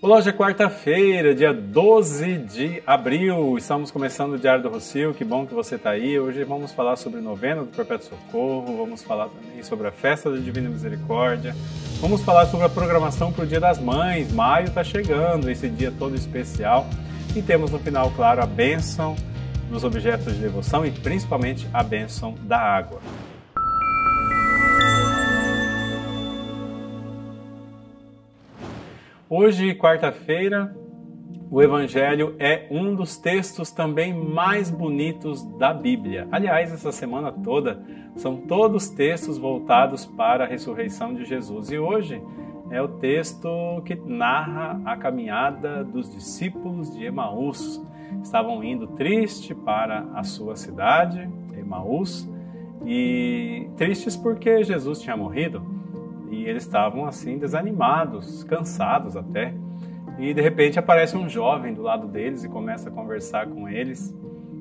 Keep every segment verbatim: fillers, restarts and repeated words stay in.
Olá, hoje é quarta-feira, dia doze de abril, estamos começando o Diário do Rocio, que bom que você está aí. Hoje vamos falar sobre a novena do Perpétuo Socorro, vamos falar também sobre a festa da Divina Misericórdia, vamos falar sobre a programação para o Dia das Mães. Maio está chegando, esse dia todo especial, e temos no final, claro, a bênção dos objetos de devoção e principalmente a bênção da água. Hoje, quarta-feira, o Evangelho é um dos textos também mais bonitos da Bíblia. Aliás, essa semana toda são todos textos voltados para a ressurreição de Jesus. E hoje é o texto que narra a caminhada dos discípulos de Emaús. Estavam indo triste para a sua cidade, Emaús, e tristes porque Jesus tinha morrido. E eles estavam assim desanimados, cansados até. E de repente aparece um jovem do lado deles e começa a conversar com eles.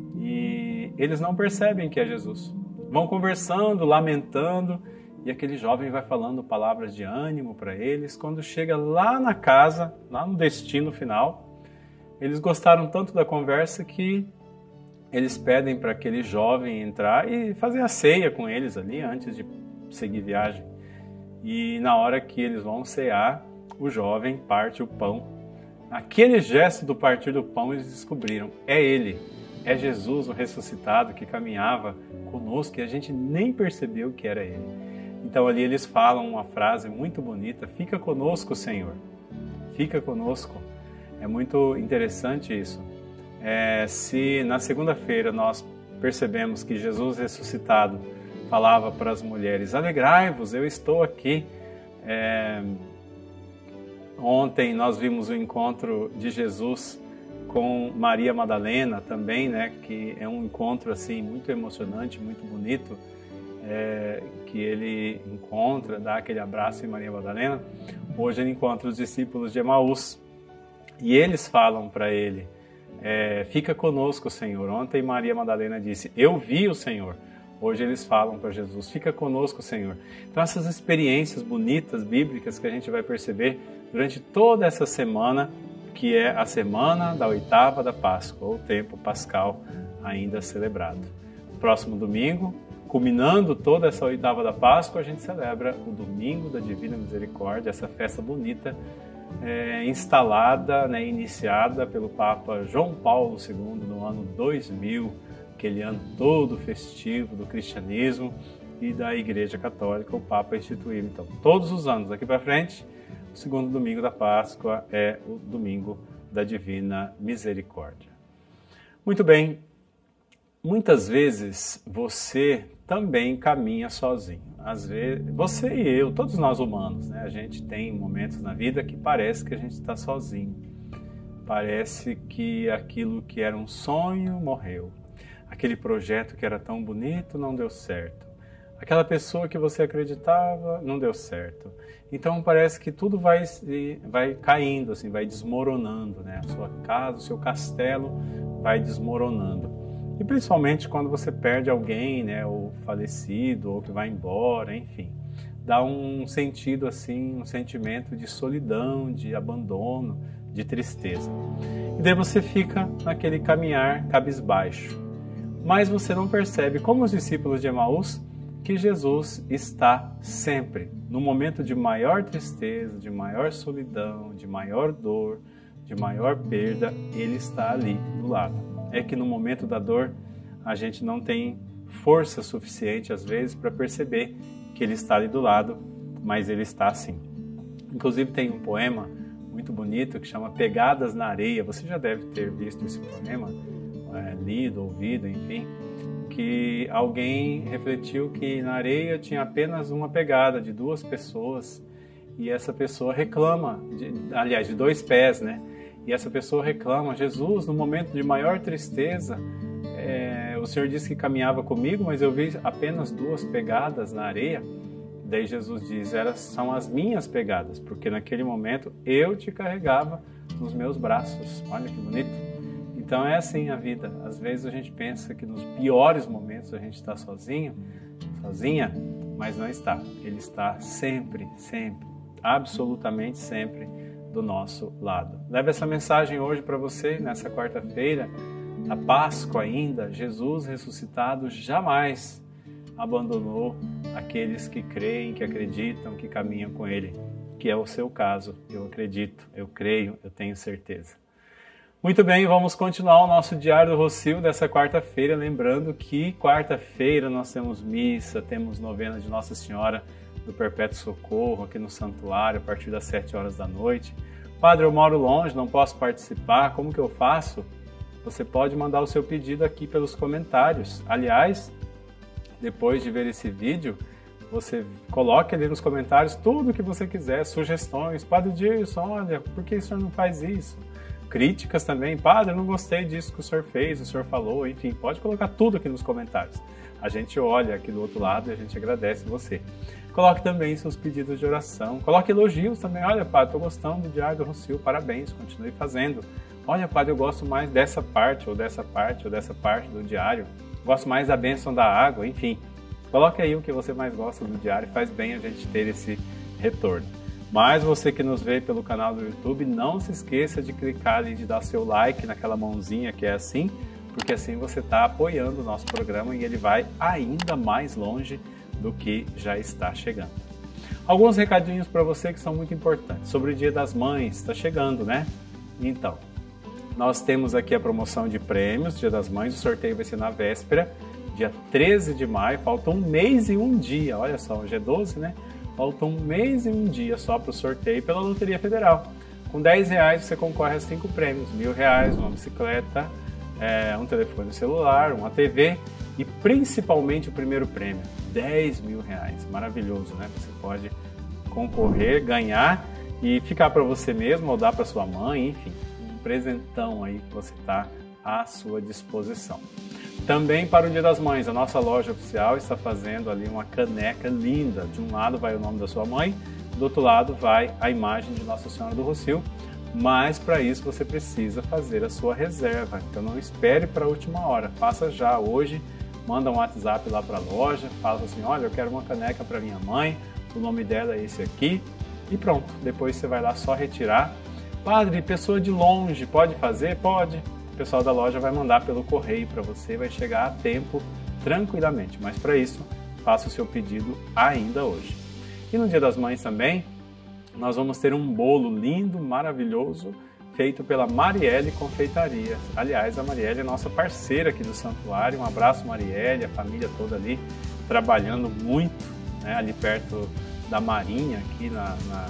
E eles não percebem que é Jesus. Vão conversando, lamentando, e aquele jovem vai falando palavras de ânimo para eles. Quando chega lá na casa, lá no destino final, eles gostaram tanto da conversa que eles pedem para aquele jovem entrar e fazer a ceia com eles ali antes de seguir viagem. E na hora que eles vão cear, o jovem parte o pão. Aquele gesto do partir do pão, eles descobriram, é ele, é Jesus o ressuscitado que caminhava conosco e a gente nem percebeu que era ele. Então ali eles falam uma frase muito bonita, fica conosco, Senhor, fica conosco. É muito interessante isso. É, se na segunda-feira nós percebemos que Jesus ressuscitado falava para as mulheres, alegrai-vos, eu estou aqui. É... Ontem nós vimos o encontro de Jesus com Maria Madalena também, né? Que é um encontro assim muito emocionante, muito bonito, é... que ele encontra, dá aquele abraço em Maria Madalena. Hoje ele encontra os discípulos de Emaús e eles falam para ele, é... fica conosco, Senhor. Ontem Maria Madalena disse, eu vi o Senhor. Hoje eles falam para Jesus, fica conosco, Senhor. Então essas experiências bonitas, bíblicas, que a gente vai perceber durante toda essa semana, que é a semana da oitava da Páscoa, ou tempo pascal ainda celebrado. No próximo domingo, culminando toda essa oitava da Páscoa, a gente celebra o Domingo da Divina Misericórdia, essa festa bonita, é, instalada, né, iniciada pelo Papa João Paulo segundo no ano dois mil, aquele ano todo festivo do cristianismo e da Igreja Católica, o Papa instituiu. Então, todos os anos, daqui para frente, o segundo domingo da Páscoa é o Domingo da Divina Misericórdia. Muito bem, muitas vezes você também caminha sozinho. Às vezes, você e eu, todos nós humanos, né? A gente tem momentos na vida que parece que a gente está sozinho. Parece que aquilo que era um sonho morreu. Aquele projeto que era tão bonito não deu certo. Aquela pessoa que você acreditava não deu certo. Então parece que tudo vai, vai caindo, assim, vai desmoronando, né? A sua casa, o seu castelo vai desmoronando. E principalmente quando você perde alguém, né? Ou falecido, ou que vai embora, enfim. Dá um sentido assim, um sentimento de solidão, de abandono, de tristeza. E daí você fica naquele caminhar cabisbaixo. Mas você não percebe, como os discípulos de Emaús, que Jesus está sempre, no momento de maior tristeza, de maior solidão, de maior dor, de maior perda, Ele está ali do lado. É que no momento da dor, a gente não tem força suficiente, às vezes, para perceber que Ele está ali do lado, mas Ele está assim. Inclusive tem um poema muito bonito que chama Pegadas na Areia, você já deve ter visto esse poema, É, lido, ouvido, enfim, que alguém refletiu que na areia tinha apenas uma pegada de duas pessoas e essa pessoa reclama, de, aliás, de dois pés, né? E essa pessoa reclama, Jesus, no momento de maior tristeza, é, o Senhor disse que caminhava comigo, mas eu vi apenas duas pegadas na areia. Daí Jesus diz, elas são as minhas pegadas, porque naquele momento eu te carregava nos meus braços. Olha que bonito. Então é assim a vida. Às vezes a gente pensa que nos piores momentos a gente está sozinho, sozinha, mas não está. Ele está sempre, sempre, absolutamente sempre do nosso lado. Leve essa mensagem hoje para você, nessa quarta-feira, a Páscoa ainda. Jesus ressuscitado jamais abandonou aqueles que creem, que acreditam, que caminham com Ele, que é o seu caso. Eu acredito, eu creio, eu tenho certeza. Muito bem, vamos continuar o nosso Diário do Rocio dessa quarta-feira, lembrando que quarta-feira nós temos missa, temos novena de Nossa Senhora do Perpétuo Socorro aqui no santuário a partir das sete horas da noite. Padre, eu moro longe, não posso participar, como que eu faço? Você pode mandar o seu pedido aqui pelos comentários. Aliás, depois de ver esse vídeo, você coloque ali nos comentários tudo o que você quiser, sugestões. Padre Dilson, olha, por que o senhor não faz isso? Críticas também. Padre, eu não gostei disso que o senhor fez, o senhor falou. Enfim, pode colocar tudo aqui nos comentários. A gente olha aqui do outro lado e a gente agradece você. Coloque também seus pedidos de oração. Coloque elogios também. Olha, Padre, estou gostando do Diário do Rocio, parabéns, continue fazendo. Olha, Padre, eu gosto mais dessa parte, ou dessa parte, ou dessa parte do diário. Gosto mais da bênção da água, enfim. Coloque aí o que você mais gosta do diário, faz bem a gente ter esse retorno. Mas você que nos vê pelo canal do YouTube, não se esqueça de clicar ali, de dar seu like naquela mãozinha que é assim, porque assim você está apoiando o nosso programa e ele vai ainda mais longe do que já está chegando. Alguns recadinhos para você que são muito importantes. Sobre o Dia das Mães, está chegando, né? Então, nós temos aqui a promoção de prêmios, Dia das Mães, o sorteio vai ser na véspera, dia treze de maio, falta um mês e um dia, olha só, hoje é doze, né? Falta um mês e um dia só para o sorteio pela Loteria Federal. Com dez reais você concorre a cinco prêmios, mil reais, uma bicicleta, é, um telefone celular, uma T V e principalmente o primeiro prêmio, dez mil reais. Maravilhoso, né? Você pode concorrer, ganhar e ficar para você mesmo ou dar para sua mãe, enfim, um presentão aí que você está à sua disposição. Também para o Dia das Mães, a nossa loja oficial está fazendo ali uma caneca linda. De um lado vai o nome da sua mãe, do outro lado vai a imagem de Nossa Senhora do Rocio, mas para isso você precisa fazer a sua reserva. Então não espere para a última hora, faça já hoje, manda um WhatsApp lá para a loja, fala assim, olha, eu quero uma caneca para minha mãe, o nome dela é esse aqui, e pronto. Depois você vai lá só retirar. Padre, pessoa de longe, pode fazer? Pode. O pessoal da loja vai mandar pelo correio para você, vai chegar a tempo tranquilamente. Mas para isso, faça o seu pedido ainda hoje. E no Dia das Mães também, nós vamos ter um bolo lindo, maravilhoso, feito pela Marielle Confeitaria. Aliás, a Marielle é nossa parceira aqui do santuário. Um abraço, Marielle, a família toda ali, trabalhando muito, né, ali perto da Marinha, aqui na, na,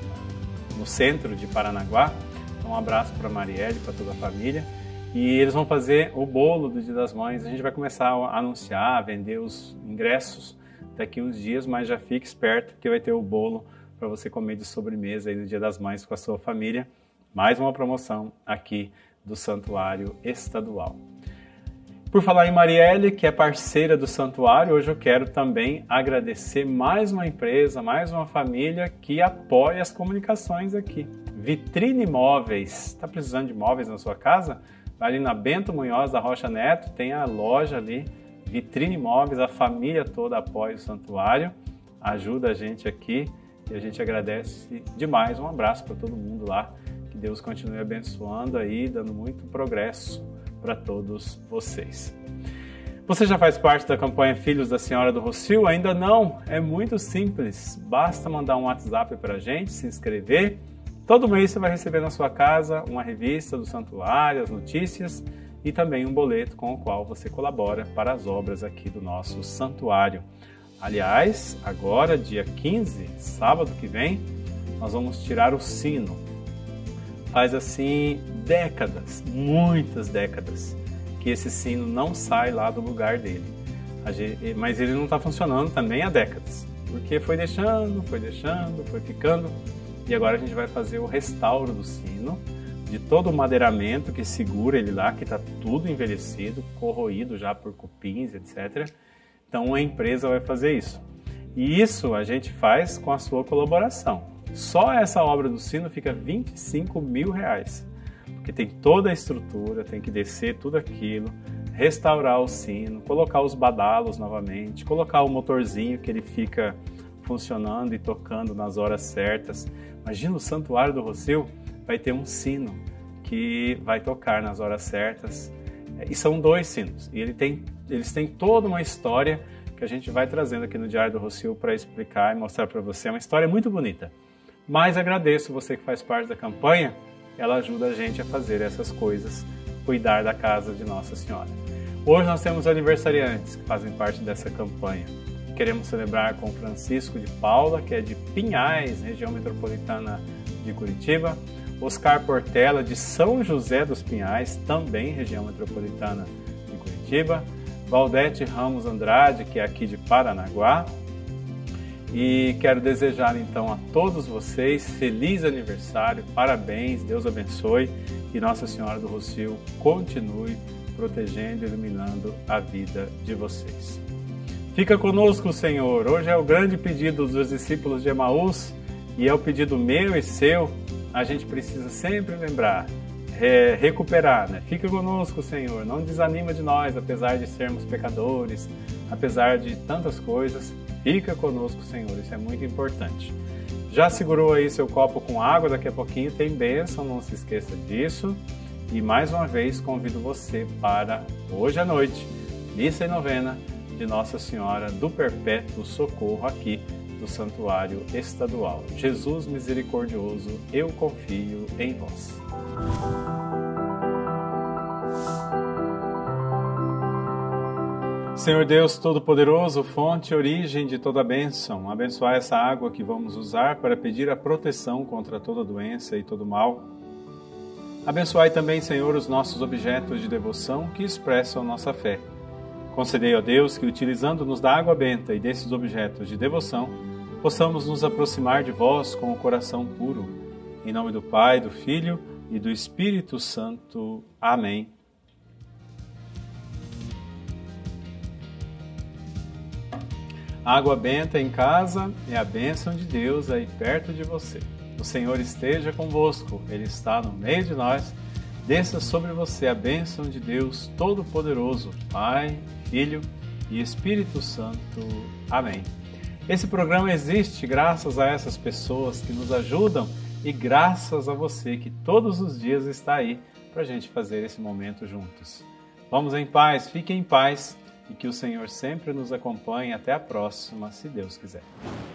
no centro de Paranaguá. Então, um abraço para a Marielle, para toda a família. E eles vão fazer o bolo do Dia das Mães. A gente vai começar a anunciar, a vender os ingressos daqui uns dias, mas já fique esperto que vai ter o bolo para você comer de sobremesa aí no Dia das Mães com a sua família. Mais uma promoção aqui do Santuário Estadual. Por falar em Marielle, que é parceira do Santuário, hoje eu quero também agradecer mais uma empresa, mais uma família que apoia as comunicações aqui. Vitrine Imóveis. Está precisando de imóveis na sua casa? Vai ali na Bento Munhoz da Rocha Neto, tem a loja ali, Vitrine Imóveis, a família toda apoia o santuário, ajuda a gente aqui e a gente agradece demais. Um abraço para todo mundo lá, que Deus continue abençoando aí, dando muito progresso para todos vocês. Você já faz parte da campanha Filhos da Senhora do Rocio? Ainda não? É muito simples, basta mandar um WhatsApp para a gente, se inscrever. Todo mês você vai receber na sua casa uma revista do santuário, as notícias e também um boleto com o qual você colabora para as obras aqui do nosso santuário. Aliás, agora, dia quinze, sábado que vem, nós vamos tirar o sino. Faz assim décadas, muitas décadas, que esse sino não sai lá do lugar dele. Mas ele não está funcionando também há décadas, porque foi deixando, foi deixando, foi ficando. E agora a gente vai fazer o restauro do sino, de todo o madeiramento que segura ele lá, que está tudo envelhecido, corroído já por cupins, etcétera. Então a empresa vai fazer isso. E isso a gente faz com a sua colaboração. Só essa obra do sino fica vinte e cinco mil reais. Porque tem toda a estrutura, tem que descer tudo aquilo, restaurar o sino, colocar os badalos novamente, colocar o motorzinho que ele fica funcionando e tocando nas horas certas, Imagina o Santuário do Rossio, vai ter um sino que vai tocar nas horas certas. E são dois sinos. E ele tem, eles têm toda uma história que a gente vai trazendo aqui no Diário do Rossio para explicar e mostrar para você. É uma história muito bonita. Mas agradeço você que faz parte da campanha. Ela ajuda a gente a fazer essas coisas, cuidar da casa de Nossa Senhora. Hoje nós temos aniversariantes que fazem parte dessa campanha. Queremos celebrar com Francisco de Paula, que é de Pinhais, região metropolitana de Curitiba. Oscar Portela, de São José dos Pinhais, também região metropolitana de Curitiba. Valdete Ramos Andrade, que é aqui de Paranaguá. E quero desejar então a todos vocês feliz aniversário, parabéns, Deus abençoe e Nossa Senhora do Rossio continue protegendo e iluminando a vida de vocês. Fica conosco, Senhor. Hoje é o grande pedido dos discípulos de Emaús e é o pedido meu e seu. A gente precisa sempre lembrar, é, recuperar, né? Fica conosco, Senhor. Não desanima de nós, apesar de sermos pecadores, apesar de tantas coisas. Fica conosco, Senhor, isso é muito importante. Já segurou aí seu copo com água? Daqui a pouquinho tem bênção, não se esqueça disso. E mais uma vez convido você para hoje à noite, missa e novena de Nossa Senhora do Perpétuo Socorro aqui do Santuário Estadual. Jesus misericordioso, eu confio em vós. Senhor Deus Todo-Poderoso, fonte e origem de toda bênção, abençoai essa água que vamos usar para pedir a proteção contra toda doença e todo mal. Abençoai também, Senhor, os nossos objetos de devoção que expressam nossa fé. Concedei, ó Deus, que utilizando-nos da água benta e desses objetos de devoção, possamos nos aproximar de vós com o coração puro. Em nome do Pai, do Filho e do Espírito Santo. Amém. Água benta em casa é a bênção de Deus aí perto de você. O Senhor esteja convosco, Ele está no meio de nós. Desça sobre você a bênção de Deus Todo-Poderoso, Pai, Filho e Espírito Santo. Amém. Esse programa existe graças a essas pessoas que nos ajudam e graças a você que todos os dias está aí para a gente fazer esse momento juntos. Vamos em paz, fiquem em paz. E que o Senhor sempre nos acompanhe. Até a próxima, se Deus quiser.